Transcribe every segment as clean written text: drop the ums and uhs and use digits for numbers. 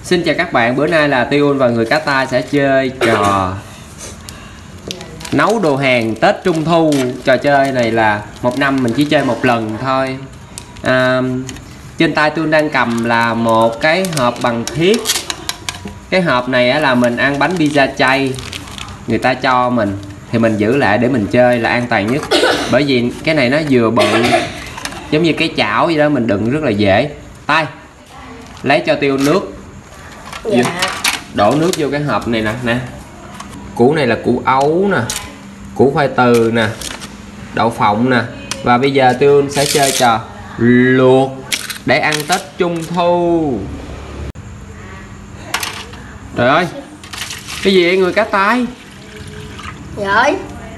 Xin chào các bạn, bữa nay là Tiêu và người cá tai sẽ chơi trò nấu đồ hàng Tết Trung Thu. Trò chơi này là một năm mình chỉ chơi một lần thôi. Trên tay tôi đang cầm là một cái hộp bằng thiết. Cái hộp này là mình ăn bánh pizza chay, người ta cho mình thì mình giữ lại để mình chơi là an toàn nhất. Bởi vì cái này nó vừa bự giống như cái chảo vậy đó, mình đựng rất là dễ. Tay lấy cho Tiêu nước. Dạ. Đổ nước vô cái hộp này nè. Củ này là củ ấu nè, củ khoai từ nè, đậu phộng nè. Và bây giờ Tiêu sẽ chơi trò luộc để ăn Tết Trung Thu. Trời ơi, cái gì vậy người cá tai? Rồi.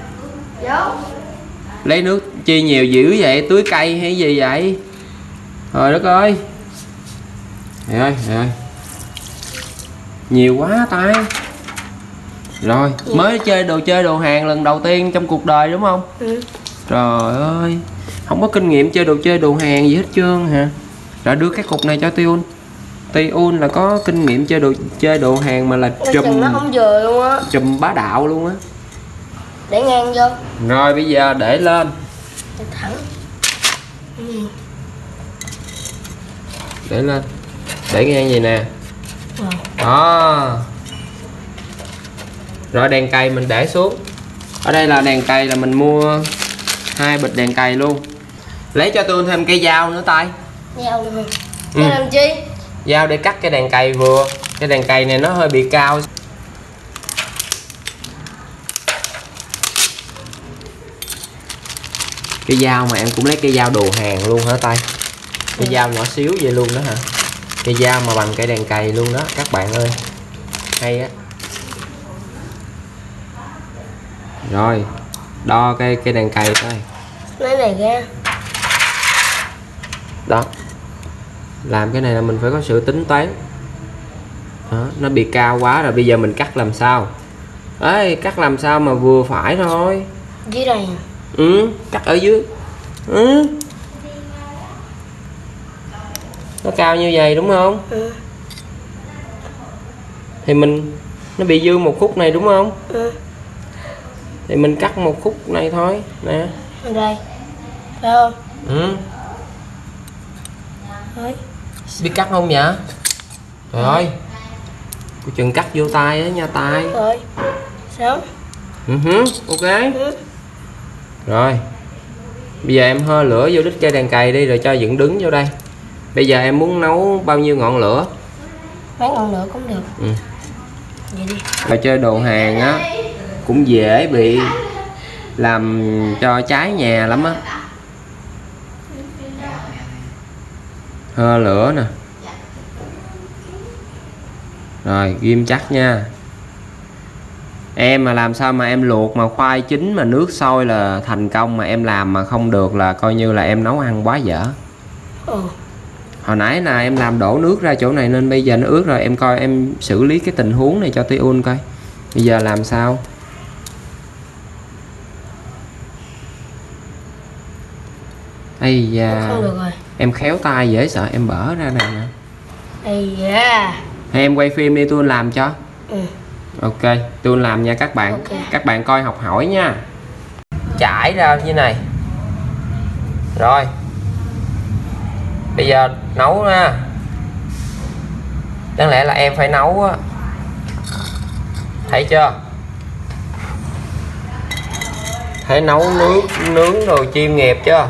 Lấy nước chi nhiều dữ vậy, tưới cây hay gì vậy? Trời đất ơi. Trời ơi, trời ơi. Nhiều quá tay. Rồi, mới chơi đồ hàng lần đầu tiên trong cuộc đời đúng không? Ừ. Trời ơi, không có kinh nghiệm chơi đồ hàng gì hết trơn hả? Rồi đưa cái cục này cho Tiun. Tiun là có kinh nghiệm chơi đồ hàng mà là chùm, nó không vừa luôn á. chùm bá đạo luôn á. Để ngang vô. Rồi bây giờ để lên. Để thẳng. Để lên. Để ngang vậy nè. Rồi. Đó. Rồi đèn cày mình để xuống. Ở đây là đèn cày là mình mua 2 bịch đèn cày luôn. Lấy cho tôi thêm cây dao nữa tay. Dao luôn. Dao làm chi? Dao để cắt cái đèn cày vừa. Cái đèn cày này nó hơi bị cao. Cái dao mà em cũng lấy cây dao đồ hàng luôn hả tay? Cái dao nhỏ xíu vậy luôn đó hả? Cây dao mà bằng cây đèn cày luôn đó các bạn ơi. Hay á. Rồi, đo cái đèn cày coi. Lấy này ra. Đó. Làm cái này là mình phải có sự tính toán. Đó, nó bị cao quá rồi bây giờ mình cắt làm sao? Ấy, cắt làm sao mà vừa phải thôi. Dưới đây. Ừ, cắt ở dưới. Ừ. Nó cao như vậy đúng không? Ừ. Thì nó bị dư một khúc này đúng không? Ừ. Thì mình cắt một khúc này thôi nè. Ở đây. Phải không? Ừ. Thôi. Biết cắt không vậy? Trời ơi, cô chừng cắt vô tay á nha tay. Rồi. Sao? Ok. Ừ. Rồi. Bây giờ em hơ lửa vô đít cây đèn cày đi rồi cho dựng đứng vô đây. Bây giờ em muốn nấu bao nhiêu ngọn lửa? Mấy ngọn lửa cũng được. Ừ. Vậy đi. Rồi chơi đồ hàng á cũng dễ bị làm cho cháy nhà lắm á. Hơ lửa nè. Rồi ghim chắc nha. Em mà làm sao mà em luộc mà khoai chín mà nước sôi là thành công, mà em làm mà không được là coi như là em nấu ăn quá dở. Ừ. Hồi nãy là em làm đổ nước ra chỗ này nên bây giờ nó ướt rồi. Em coi em xử lý cái tình huống này cho Tiun coi. Bây giờ làm sao? Ây da. Không được rồi. Em khéo tay dễ sợ em bở ra nè. Ây da. Hay em quay phim đi Tiun làm cho. Ừ. Ok, Tiun làm nha các bạn. Ok. Các bạn coi học hỏi nha. Trải ra như này. Rồi. Bây giờ nấu nha. Đáng lẽ là em phải nấu á. Thấy chưa? Thấy nấu nước nướng rồi chiên nghiệp chưa?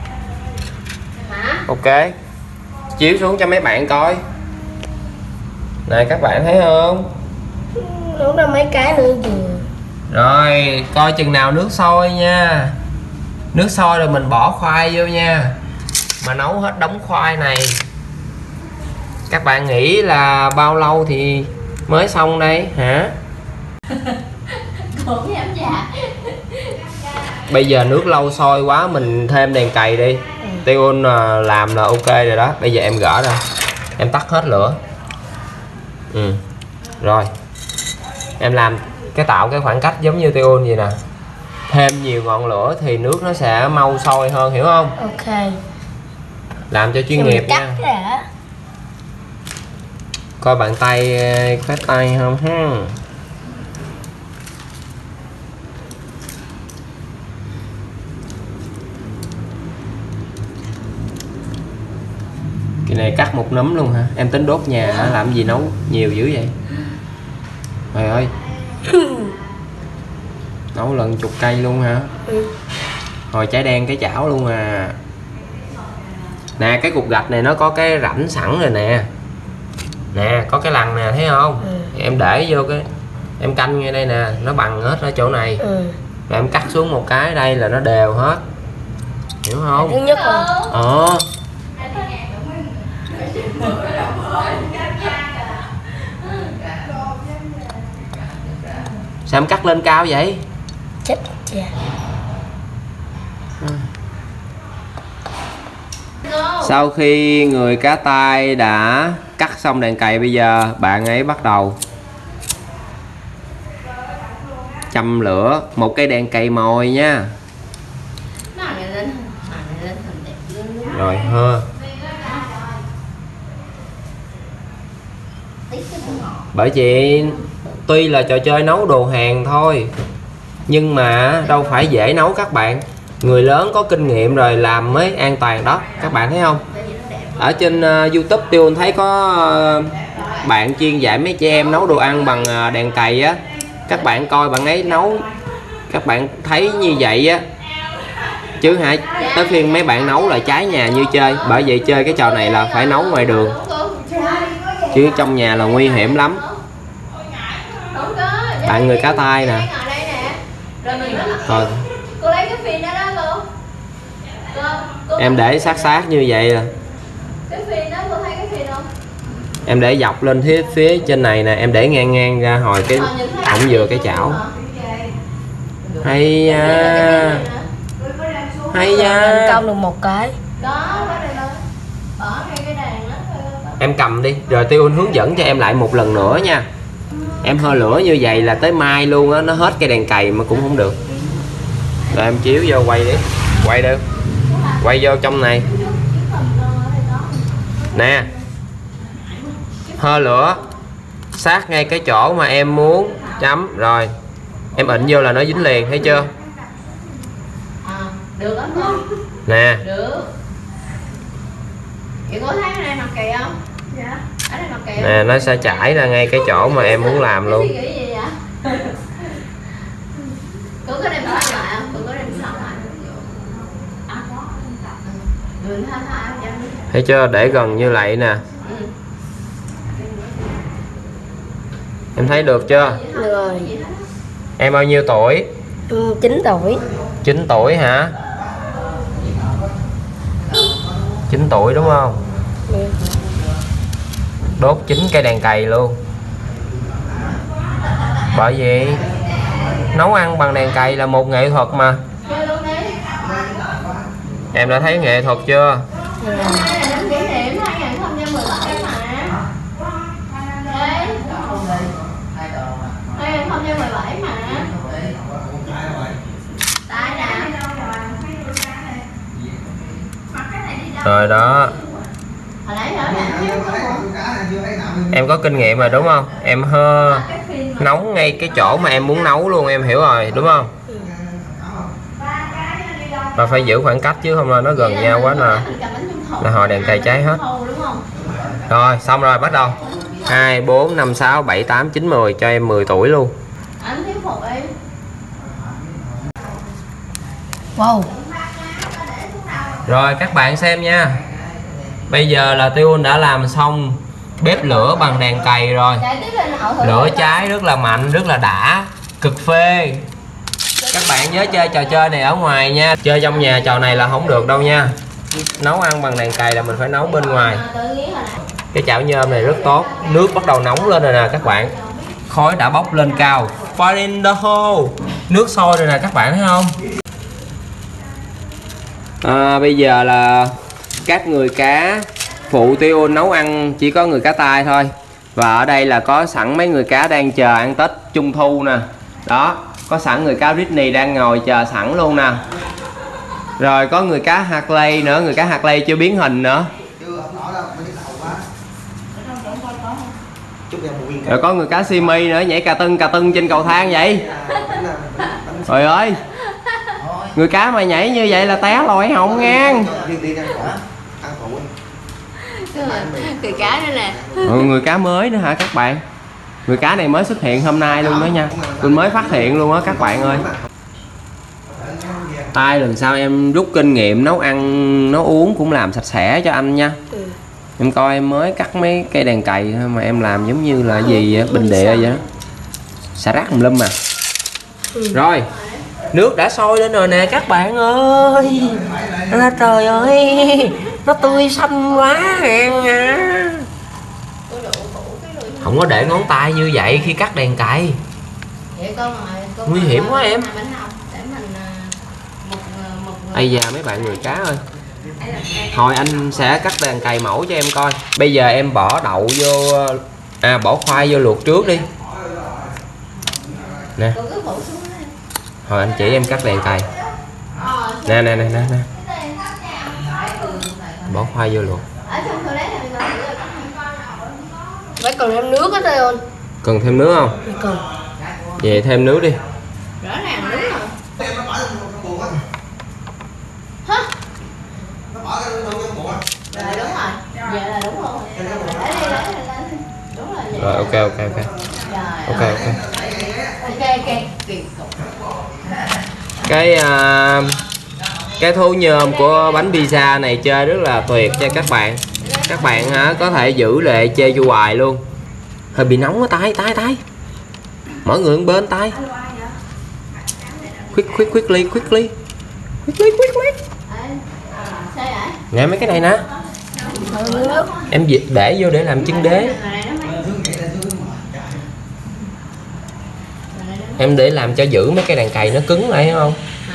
Ok. Chiếu xuống cho mấy bạn coi. Này các bạn thấy không? Nấu ra mấy cái nữa vừa. Rồi, coi chừng nào nước sôi nha. Nước sôi rồi mình bỏ khoai vô nha. Mà nấu hết đống khoai này. Các bạn nghĩ là bao lâu thì mới xong đây hả? Bây giờ nước lâu sôi quá mình thêm đèn cày đi. Tiun làm là ok rồi đó. Bây giờ em gỡ ra. Em tắt hết lửa. Ừ. Rồi. Em làm tạo cái khoảng cách giống như Tiun vậy nè. Thêm nhiều ngọn lửa thì nước nó sẽ mau sôi hơn, hiểu không? Ok. Làm cho chuyên nghiệp nha. Coi bàn tay cái tay không ha. Cái này cắt một nấm luôn hả? Em tính đốt nhà hả? Làm gì nấu nhiều dữ vậy? Trời ơi. Nấu lần chục cây luôn hả? Hồi trái đen cái chảo luôn à. Nè cái cục gạch này nó có cái rãnh sẵn rồi nè. Nè có cái lằn nè, thấy không? Em để vô cái, em canh ngay đây nè, nó bằng hết ở chỗ này. Rồi em cắt xuống một cái đây là nó đều hết. Hiểu không? Thứ nhất rồi. Sao em cắt lên cao vậy? Chết chà. Sau khi người cá tai đã cắt xong đèn cày, bây giờ bạn ấy bắt đầu châm lửa một cây đèn cày mồi nha. Rồi hơ. Bởi vì tuy là trò chơi nấu đồ hàng thôi, nhưng mà đâu phải dễ nấu các bạn. Người lớn có kinh nghiệm rồi làm mới an toàn đó, các bạn thấy không? Ở trên YouTube Tiêu thấy có bạn chuyên dạy mấy chị em nấu đồ ăn bằng đèn cày á. Các bạn coi bạn ấy nấu, các bạn thấy như vậy á. Chứ hả, tới phiên mấy bạn nấu là trái nhà như chơi. Bởi vậy chơi cái trò này là phải nấu ngoài đường, chứ trong nhà là nguy hiểm lắm. Bạn người cá tai nè. Rồi. Em để sát như vậy à. Em để dọc lên phía trên này nè, em để ngang ra hồi cái ổng vừa cái chảo. Hay da. Hay da. Cong được một cái. Em cầm đi, rồi Tiêu hướng dẫn cho em lại một lần nữa nha. Em hơi lửa như vậy là tới mai luôn á, nó hết cái đèn cày mà cũng không được. Rồi em chiếu vô quay đi. Quay đi. Quay vô trong này. Nè. Hơi lửa sát ngay cái chỗ mà em muốn chấm. Rồi em ịnh vô là nó dính liền, thấy chưa? Được không? Nè. Được. Chị có thấy ở đây mặt kỳ không? Dạ. Ở đây mặt kỳ. Nè, nó sẽ chảy ra ngay cái chỗ mà em muốn làm luôn. Suy nghĩ gì vậy? Cô có đem xoắn lại không? Cô có đem xoắn lại. Thấy chưa? Để gần như vậy nè. Em thấy được chưa? Được rồi. Em bao nhiêu tuổi? 9 tuổi. 9 tuổi hả? 9 tuổi đúng không? Đốt 9 cây đèn cày luôn. Bởi vì nấu ăn bằng đèn cày là một nghệ thuật mà. Em đã thấy nghệ thuật chưa? Rồi đó. Em có kinh nghiệm rồi đúng không? Em nấu ngay cái chỗ mà em muốn nấu luôn, em hiểu rồi đúng không? Và phải giữ khoảng cách chứ không là nó gần nhau quá nè là hồi đèn cày cháy hết. Rồi xong rồi, bắt đầu 2, 4, 5, 6, 7, 8, 9, 10. Cho em 10 tuổi luôn. Wow. Rồi các bạn xem nha. Bây giờ là Tiêu đã làm xong bếp lửa bằng đèn cày rồi. Lửa cháy rất là mạnh, rất là đã, cực phê. Các bạn nhớ chơi trò chơi này ở ngoài nha. Chơi trong nhà trò này là không được đâu nha. Nấu ăn bằng đèn cày là mình phải nấu bên ngoài. Cái chảo nhôm này rất tốt. Nước bắt đầu nóng lên rồi nè các bạn. Khói đã bốc lên cao. Fire in the hole. Nước sôi rồi nè các bạn thấy không? Bây giờ là các người cá phụ Tiêu nấu ăn chỉ có người cá tai thôi. Và ở đây là có sẵn mấy người cá đang chờ ăn Tết Trung Thu nè. Đó, có sẵn người cá Britney đang ngồi chờ sẵn luôn nè. Rồi có người cá Harley nữa, người cá Harley chưa biến hình nữa. chúc em một viên Rồi có người cá simi nữa nhảy cà tưng trên cầu thang vậy. Trời ơi, người cá mà nhảy như vậy là té lòi họng ngang. Cười cá nữa nè. Người cá mới nữa hả các bạn? Người cá này mới xuất hiện hôm nay luôn đó nha. Mình mới phát hiện luôn á các bạn ơi. Tai lần sau em rút kinh nghiệm nấu ăn nấu uống cũng làm sạch sẽ cho anh nha. Em coi em mới cắt mấy cây đèn cày thôi mà em làm giống như là gì vậy? Bình địa vậy đó. Xà rác tùm lum mà. Rồi, nước đã sôi lên rồi nè các bạn ơi. Trời ơi, nó tươi xanh quá em à. Không có để ngón tay như vậy khi cắt đèn cày. Nguy hiểm quá em. Ây da mấy bạn người cá ơi. Thôi anh sẽ cắt đèn cày mẫu cho em coi. Bây giờ em bỏ đậu vô, bỏ khoai vô luộc trước đi. Nè. Thôi anh chỉ em cắt đèn cày. Nè. Bỏ khoai vô luộc. Phải cần thêm nước hết rồi. Cần thêm nước không? Cần. Về thêm nước đi. Rõ ràng đúng rồi. Rồi đúng rồi. Vậy là đúng rồi. Lấy đi. Đúng rồi. Rồi ok. Cái thố nhôm của bánh pizza này chơi rất là tuyệt cho các bạn. Các bạn hả có thể giữ lại chơi cho hoài luôn. Hơi bị nóng á tay. Mỗi người một bên tay. Quickly. Nè mấy cái này nè. Em để vô để làm chân đế. Em để làm cho giữ mấy cái đèn cày nó cứng lại không?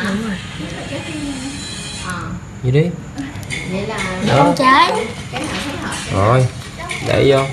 Gì đi. Không trái. Rồi, để vô.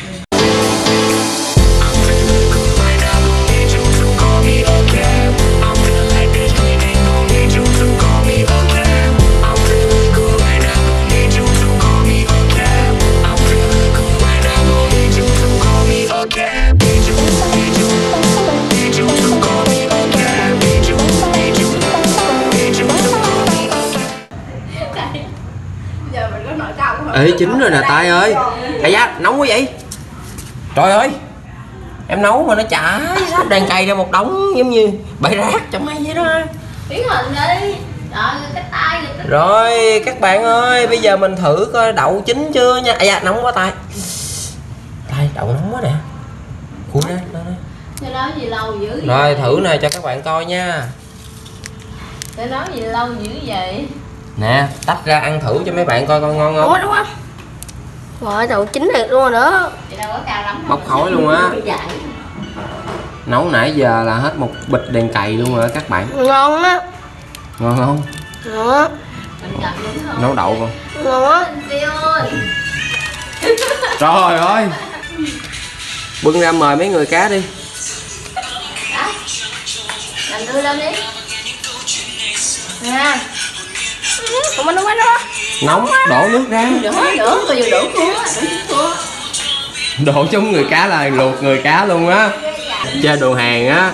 Ê chín rồi nè tay ơi. Ây da nóng quá vậy. Trời ơi, em nấu mà nó chảy sắp đèn cày ra một đống giống như bãi rác trong mây vậy đó. Biến hình đi. Rồi cái tay rồi các bạn ơi, bây giờ mình thử coi đậu chín chưa nha. Ây da nóng quá tay. Đậu nóng quá nè. Cuốn ra. Cái đó gì lâu dữ vậy? Rồi thử nè cho các bạn coi nha. Cái đó gì lâu dữ vậy? Nè, tách ra ăn thử cho mấy bạn coi ngon không? Đúng không? Rồi đậu chín thiệt luôn rồi đó. Chị đâu có cao lắm. Bốc khói luôn á. Nấu nãy giờ là hết một bịch đèn cày luôn rồi các bạn. Ngon á. Ngon không? Ngon. Nấu đậu không? Ngon á. Trời ơi. Bưng ra mời mấy người cá đi. Làm đưa lên đi. Nè. Không nấu bánh đó. Nóng, đổ nước ra. Đổ nữa, coi vừa đổ cua. Đổ chúng người cá là luộc người cá luôn á. Chơi đồ hàng á.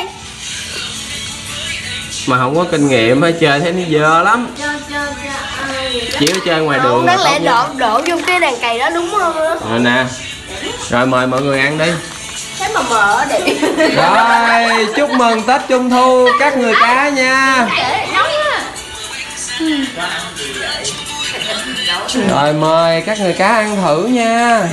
Mà không có kinh nghiệm hay chơi thấy nó dơ lắm. Chỉ có chơi ngoài đường. Đáng lẽ đổ vô cái đèn cày đó đúng không? Rồi nè. Rồi mời mọi người ăn đi. Cái mà mỡ đẹp. Rồi chúc mừng Tết Trung Thu các người cá nha. Rồi mời các người cá ăn thử nha.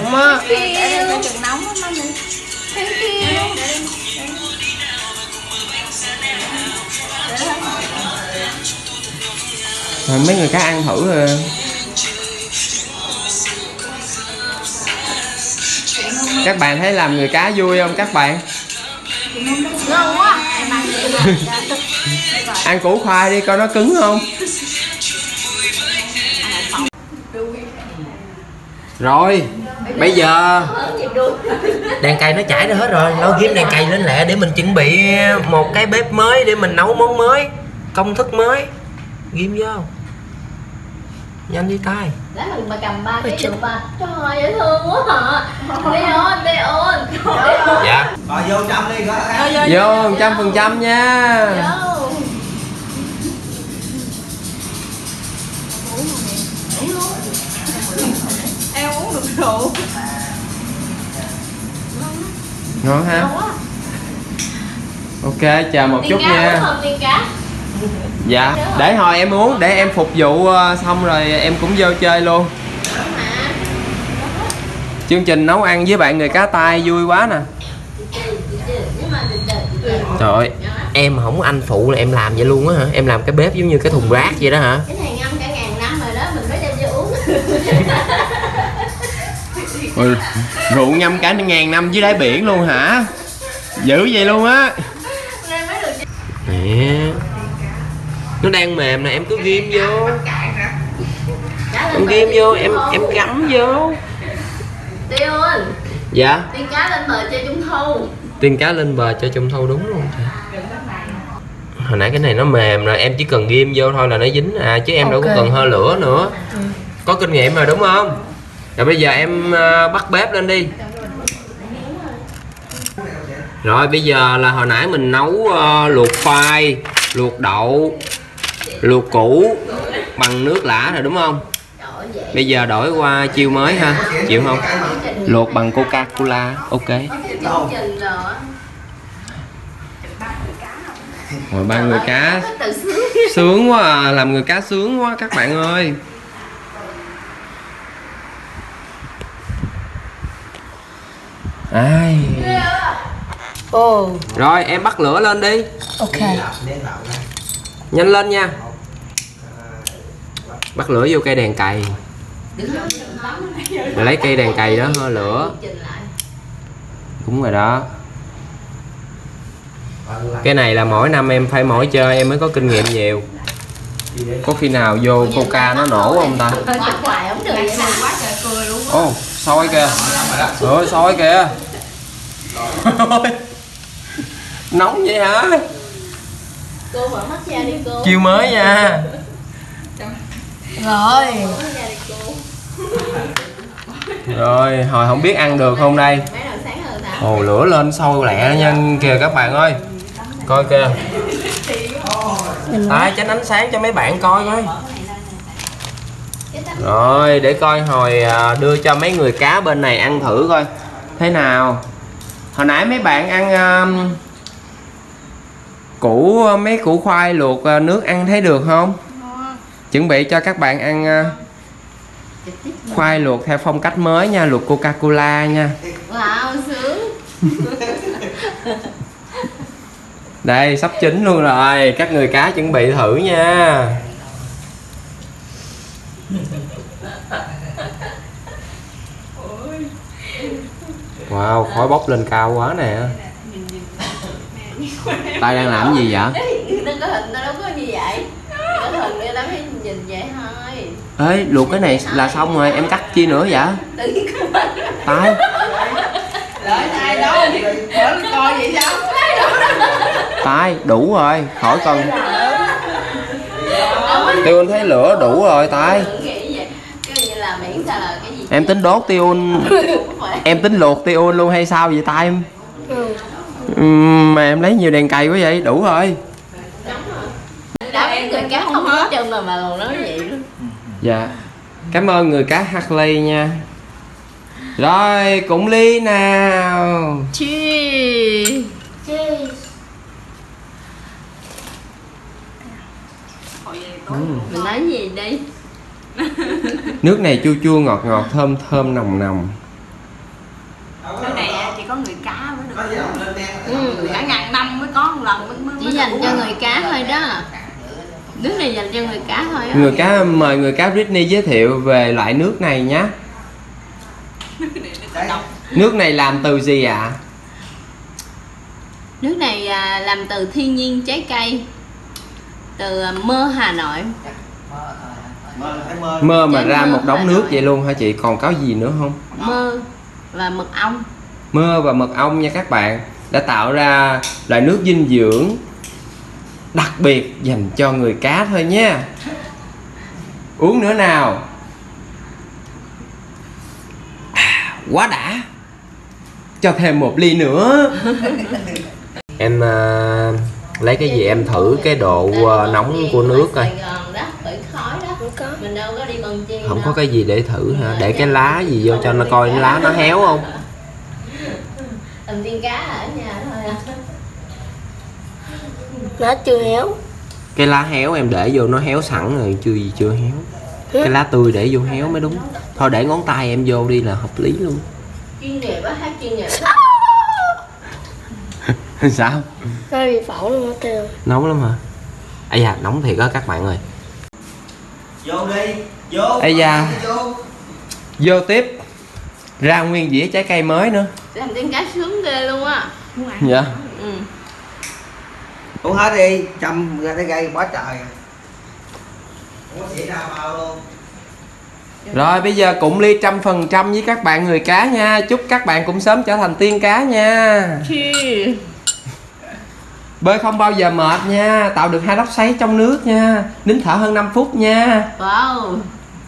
Rồi mấy người cá ăn thử rồi. Các bạn thấy làm người cá vui không các bạn? Ngon quá. Ăn củ khoai đi coi nó cứng không. Rồi bây giờ đèn cày nó chảy ra hết rồi. Nó ghim đèn cày lên lẹ để mình chuẩn bị một cái bếp mới để mình nấu món mới, công thức mới. Ghim vô. Nhanh đi tay. Lát mình bà cầm 3 cái được ba. Trời ơi dễ thương quá hả. Đi ôn. Dạ. Rồi vô 100 đi có. Vô 100% nha. Vô. Em uống được rượu. Ngon ha. Ok, chờ một chút nha. Tiên cá. Dạ, để hồi em uống, để em phục vụ xong rồi em cũng vô chơi luôn. Chương trình nấu ăn với bạn người cá tai vui quá nè. Trời ơi, em không anh phụ là em làm vậy luôn á hả? Em làm cái bếp giống như cái thùng rác vậy đó hả? Cái này ngâm cả 1000 năm rồi đó, mình mới đem vô uống. Rượu ngâm cả 1000 năm dưới đáy biển luôn hả? Dữ vậy luôn á. Nè, nó đang mềm nè, em cứ ghim vô. Em ghim vô, em gắm vô. Tiêu ơi. Dạ. Tiên cá lên bờ chơi trung thu. Tiên cá lên bờ chơi trung thu đúng luôn. Hồi nãy cái này nó mềm rồi, em chỉ cần ghim vô thôi là nó dính à, chứ em đâu có cần hơ lửa nữa. Có kinh nghiệm rồi đúng không? Rồi bây giờ em bắt bếp lên đi. Rồi bây giờ là hồi nãy mình nấu luộc khoai, luộc đậu, luộc củ bằng nước lã rồi đúng không? Bây giờ đổi qua chiêu mới ha, chịu không? Luộc bằng Coca-Cola, ok. Rồi ba người cá sướng quá à, làm người cá sướng quá các bạn ơi. Ai. Rồi em bắt lửa lên đi. Ok. Nhanh lên nha. Bắt lửa vô cây đèn cày. Rồi lấy cây đèn cày đó hơ lửa. Đúng rồi đó. Cái này là mỗi năm em phải mỗi chơi em mới có kinh nghiệm nhiều. Có khi nào vô Coca nó nổ không ta? Ồ, soi kìa. Ôi soi kìa. Nóng vậy hả? Cô mở mắt ra đi cô. Chiêu mới nha. Rồi. Rồi, hồi không biết ăn được không đây. Ồ, lửa lên sôi lẹ nha kìa các bạn ơi. Coi kìa. Tại tránh ánh sáng cho mấy bạn coi coi. Rồi, để coi hồi đưa cho mấy người cá bên này ăn thử coi. Thế nào? Hồi nãy mấy bạn ăn mấy củ khoai luộc nước ăn thấy được không? Chuẩn bị cho các bạn ăn khoai luộc theo phong cách mới nha, luộc Coca-Cola nha. Wow, sướng. Đây, sắp chín luôn rồi, các người cá chuẩn bị thử nha. Wow, khói bốc lên cao quá nè. Tay đang làm gì vậy? Đừng có hình nó đâu có như vậy. Có hình đi lắm hay nhìn vậy thôi. Ê, luộc cái này là xong rồi, em cắt chi nữa vậy? Tay. Lợi ai đó coi vậy sao? Tay, đủ rồi, khỏi cần. Tiêu Anh thấy lửa đủ rồi tay. Em tính đốt Tiêu Anh. Em tính luộc Tiêu Anh luôn hay sao vậy tay em? Mà em lấy nhiều đèn cày quá vậy, đủ rồi. Đã biết người cá không hết chân mà còn nói vậy luôn. Dạ. Cảm ơn người cá Harley nha. Rồi, cũng ly nào. Cheers. Cheers. Mình nói gì đi? Nước này chua chua ngọt ngọt thơm thơm nồng nồng. Cái này chỉ có người cá mới được. Cả ngàn năm mới có một lần mới chỉ dành cho người cá thôi đó. Nước này dành cho người cá thôi. Người cá mời người cá Britney giới thiệu về loại nước này nhé. Nước này làm từ gì ạ? Nước này làm từ thiên nhiên trái cây. Từ mơ Hà Nội. Mơ mà ra một đống nước vậy luôn hả chị? Còn có gì nữa không? Mơ và mật ong. Mơ và mật ong nha các bạn. Đã tạo ra loại nước dinh dưỡng đặc biệt dành cho người cá thôi nha. Uống nữa nào. Quá đã. Cho thêm một ly nữa. Em lấy cái gì em thử cái độ nóng của nước coi. Không có cái gì để thử hả? Để cái lá gì vô cho nó coi lá nó héo không? Làm tiên cá ở nhà thôi. Nó chưa héo. Cái lá héo em để vô nó héo sẵn rồi, chưa héo. Cái lá tươi để vô héo mới đúng. Thôi để ngón tay em vô đi là hợp lý luôn. Chuyên nghiệp á, hát chuyên nghiệp. Sao? Nó bị phỏng luôn hết trơn. Nóng lắm hả? Ây da, nóng thiệt á các bạn ơi. Vô đi, vô. Ây da. Vô tiếp. Ra nguyên dĩa trái cây mới nữa. Làm tiên cá sướng ghê luôn á. Dạ. Ừ. Uống hết đi, châm ra cái gây quá trời. Không có xỉa ra bao luôn. Rồi bây giờ cụng ly 100% với các bạn người cá nha. Chúc các bạn cũng sớm trở thành tiên cá nha. Bơi không bao giờ mệt nha. Tạo được 2 lốc xoáy trong nước nha. Nín thở hơn 5 phút nha. Wow.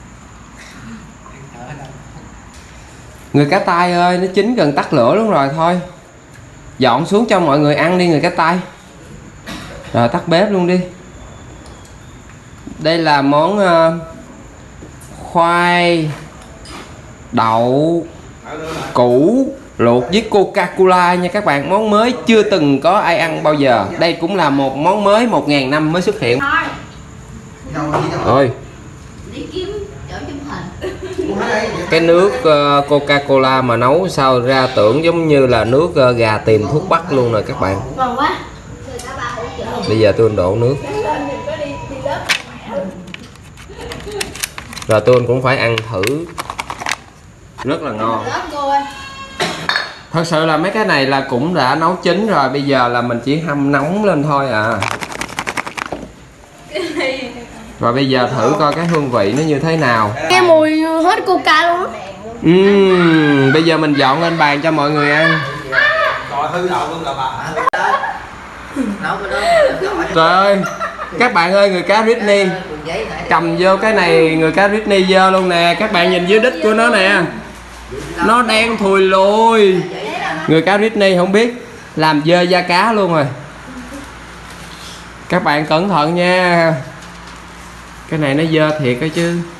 Người cá tai ơi, nó chín gần tắt lửa luôn rồi, thôi dọn xuống cho mọi người ăn đi người cá tai. Rồi tắt bếp luôn đi. Đây là món khoai đậu củ luộc với Coca-Cola nha các bạn. Món mới chưa từng có ai ăn bao giờ. Đây cũng là một món mới 1000 năm mới xuất hiện. Ôi, Đi kiếm chỗ chụp hình. cái nước Coca-Cola mà nấu sao ra tưởng giống như là nước gà tìm thuốc bắc luôn nè các bạn. Ngon quá. Bây giờ tôi đổ nước. Rồi tôi cũng phải ăn thử. Rất là ngon. Thật sự là mấy cái này là cũng đã nấu chín rồi. Bây giờ là mình chỉ hâm nóng lên thôi à. Và bây giờ thử coi cái hương vị nó như thế nào. Cái mùi hết Coca luôn á. Bây giờ mình dọn lên bàn cho mọi người ăn. Rồi hư đậu luôn là bà. Trời ơi, các bạn ơi, người cá Disney cầm vô cái này, người cá Disney dơ luôn nè. Các bạn nhìn dưới đít của nó nè, nó đen thùi lùi. Người cá Disney không biết làm dơ da cá luôn rồi. Các bạn cẩn thận nha. Cái này nó dơ thiệt đó chứ.